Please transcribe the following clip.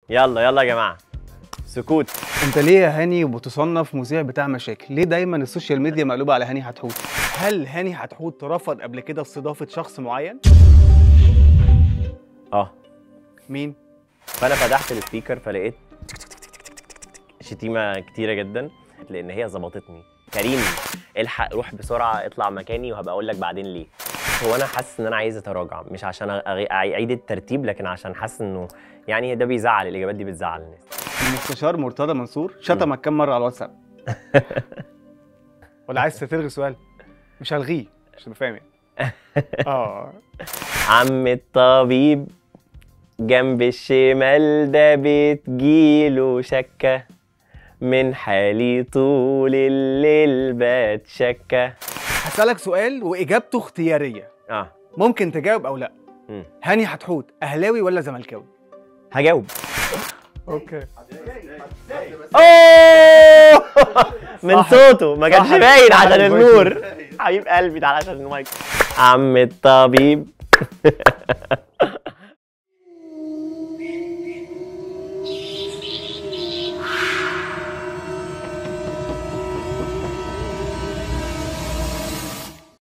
يلا يلا يا جماعه، سكوت. انت ليه يا هاني بتصنف مذيع بتاع مشاكل؟ ليه دايما السوشيال ميديا مقلوبه على هاني حتحوت؟ هل هاني حتحوت رفض قبل كده استضافه شخص معين؟ مين؟ فانا فتحت السبيكر فلقيت شتيمه كتيره جدا، لان هي ظبطتني. كريم الحق روح بسرعه اطلع مكاني وهبقى اقول لك بعدين ليه. هو انا حاسس ان انا عايز اتراجع، مش عشان اعيد الترتيب، لكن عشان حاسس انه يعني ده بيزعل، الاجابات دي بتزعل الناس. المستشار مرتضى منصور شتمك كام مره على الواتساب؟ ولا عايز تلغي سؤال؟ مش هلغيه عشان فاهم يعني. عم الطبيب جنب الشمال ده بتجيله شكه، من حالي طول الليل بتشكى. هسألك سؤال واجابته اختياريه، ممكن تجاوب او لا. هاني حتحوت اهلاوي ولا زملكاوي؟ هجاوب. اوكي. اوه من صوته ما كانش باين عشان النور. حبيب قلبي تعالى عشان المايك. عم الطبيب